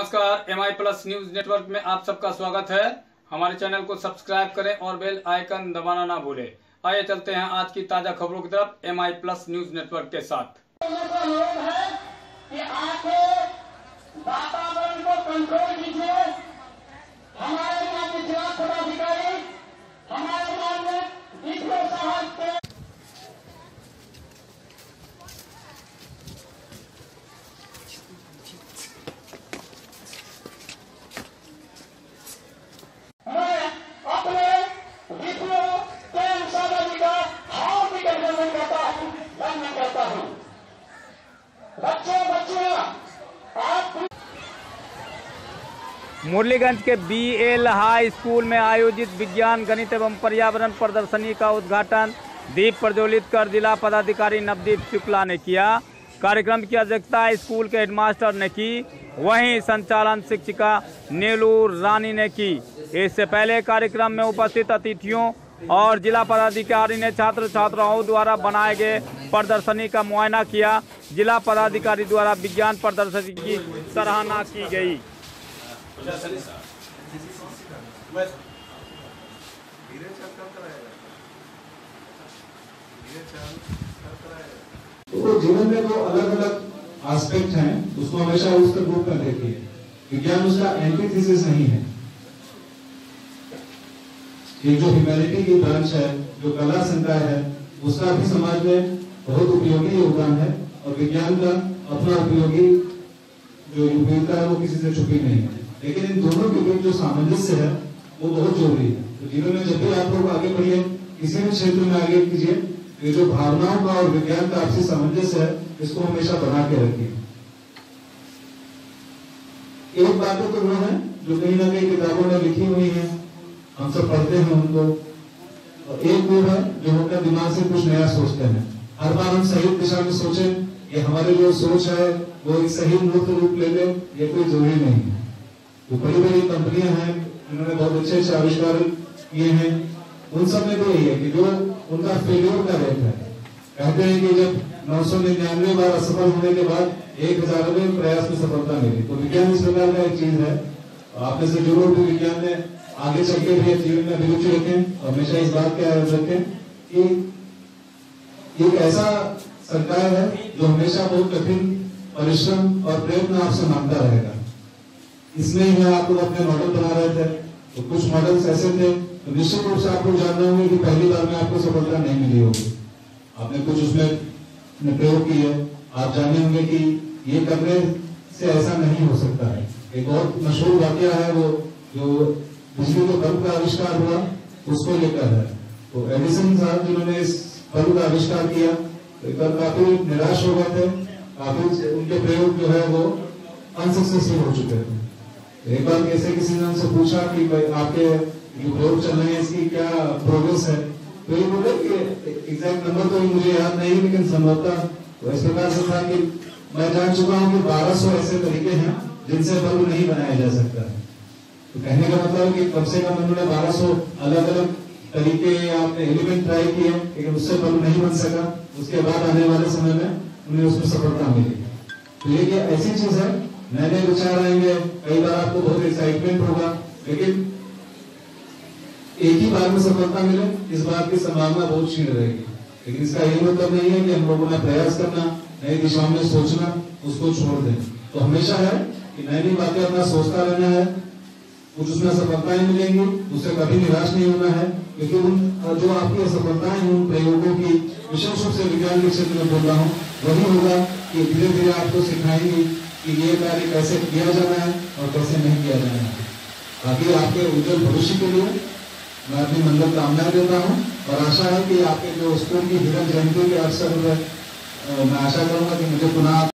नमस्कार, MI plus news network में आप सबका स्वागत है। हमारे चैनल को सब्सक्राइब करें और बेल आइकन दबाना ना भूलें। आइए चलते हैं आज की ताजा खबरों की तरफ MI प्लस न्यूज नेटवर्क के साथ। वातावरण को कंट्रोल कीजिए। हमारे यहाँ के जिला पदाधिकारी हमारे यहाँ में विश्व साहब मुरलीगंज के BL हाई स्कूल में आयोजित विज्ञान, गणित एवं पर्यावरण प्रदर्शनी का उद्घाटन दीप प्रज्वलित कर जिला पदाधिकारी नवदीप शुक्ला ने किया। कार्यक्रम की अध्यक्षता स्कूल के हेडमास्टर ने की, वहीं संचालन शिक्षिका नीलूर रानी ने की। इससे पहले कार्यक्रम में उपस्थित अतिथियों और जिला पदाधिकारी ने छात्र छात्राओं द्वारा बनाए गए प्रदर्शनी का मुआयना किया। जिला पदाधिकारी द्वारा विज्ञान प्रदर्शनी की सराहना की गई। तो जीवन में जो अलग अलग एस्पेक्ट हैं उसको हमेशा उसके ग्रुप में देखिए। विज्ञान उसका एंटीथेसिस नहीं है। ये जो ह्यूमैनिटी की ब्रांच है, जो कला संकाय है, उसका भी समाज में बहुत उपयोगी योगदान है और विज्ञान का अपना उपयोगी जो उपयोगिता है वो किसी से छुपी नहीं है। लेकिन इन दोनों के बीच जो सामंजस्य है वो बहुत जरूरी है। तो जीवन में जब भी आप लोग आगे बढ़िए, किसी भी क्षेत्र में आगे कीजिए, ये जो भावनाओं का और विज्ञान का आपसी सामंजस्य है इसको हमेशा बना के रखिए। एक बातें तो वो है जो कहीं ना कहीं किताबों में लिखी हुई है, हम सब पढ़ते हैं उनको, और एक वो है जो हम अपने दिमाग से कुछ नया सोचते हैं। हर बार हम सही दिशा में सोचे, ये हमारी जो सोच है वो एक सही मूर्त रूप ले ले, ये कोई जरूरी नहीं है। तो बड़ी बड़ी कंपनियां हैं जिन्होंने बहुत अच्छे अच्छे आविष्कार किए हैं, उन सब में तो यही है कि जो उनका फेलियर का रेट है, कहते हैं कि जब 999 बार असफल होने के बाद 1000वें प्रयास में सफलता मिली। तो विज्ञान इस प्रकार का एक चीज है। आप में से जरूर भी विज्ञान में आगे चल के भी जीवन में अभिरुचि रखें और हमेशा इस बात का याद रखें कि एक ऐसा संकाय है जो हमेशा बहुत कठिन परिश्रम और प्रयत्न आपसे मांगता रहेगा। इसमें ही आप लोग अपने मॉडल बना रहे थे, तो कुछ मॉडल्स ऐसे थे तो निश्चित रूप से आप लोग जानते होंगे कि पहली बार में आपको सफलता नहीं मिली होगी। आपने कुछ उसमें प्रयोग किए, आप जाने होंगे कि ये करने से ऐसा नहीं हो सकता है। एक बहुत मशहूर वाकया है वो जो बिजली के बल्ब का आविष्कार हुआ उसको लेकर है। तो एडिसन साहब जिन्होंने इस बल्ब का आविष्कार किया तो एक बार काफी निराश हो गए थे, काफी उनके प्रयोग जो है वो अनसक्सेसफुल हो चुके थे। एक बार कैसे किसी ने उनसे पूछा कि भाई आपके जो प्रयोग चल रहे हैं इसकी क्या प्रोग्रेस है, तो ये बोले कि एग्जैक्ट नंबर तो मुझे याद नहीं, लेकिन संभवतः तो इस प्रकार से था कि मैं जान चुका हूँ कि 1200 ऐसे तरीके हैं जिनसे बल्ब नहीं बनाया जा सकता है। तो कहने का मतलब कि कम से कम उन्होंने 1200 अलग अलग तरीके आपने एलिमेंट ट्राई किए, लेकिन उससे बल्ब नहीं बन सका। उसके बाद आने वाले समय में उन्हें उसमें सफलता मिली। तो ये ऐसी चीज है, नए नए विचार आएंगे, कई बार आपको बहुत एक्साइटमेंट होगा, लेकिन एक ही बार में सफलता मिले इस बात की संभावना बहुत क्षीण रहेगी। लेकिन इसका ये मतलब नहीं है कि हम लोगों ने प्रयास करना, नई दिशाओं में सोचना, उसको छोड़ दें। तो हमेशा है कि नई नई बातें अपना सोचता रहना है, कुछ उसमें सफलताएं मिलेंगी, उससे कभी निराश नहीं होना है, क्योंकि उन जो आपकी असफलताएं उन प्रयोगों की, विशेष रूप से विज्ञान के क्षेत्र में बोल रहा हूँ, वही होगा कि धीरे धीरे आपको सिखाएंगी कि ये कार्य कैसे किया जाना है और कैसे नहीं किया जाना है। बाकी आपके उज्जवल भविष्य के लिए मैं अपनी मंगल कामनाएं देता हूँ और आशा है कि आपके जो स्कूल की हीरक जयंती के अवसर पर मैं आशा करूंगा कि मुझे पुनः